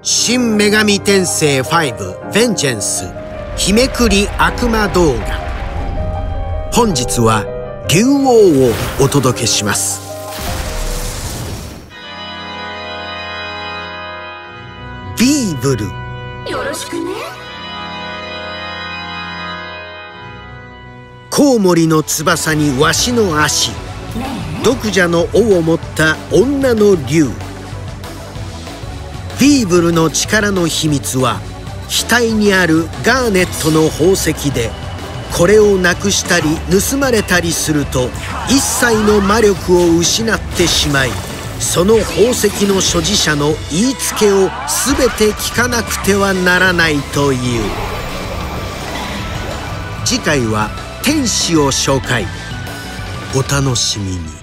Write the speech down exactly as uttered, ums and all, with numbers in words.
新女神転生ファイブベンジェンス日めくり悪魔動画。本日は竜王をお届けします。ビーブルよろしくね。 コウモリの翼にワシの足、毒蛇の尾を持った女の竜。ビーブルの力の秘密は額にあるガーネットの宝石で、これをなくしたり盗まれたりすると一切の魔力を失ってしまい、その宝石の所持者の言いつけを全て聞かなくてはならないという。次回は天使を紹介。お楽しみに。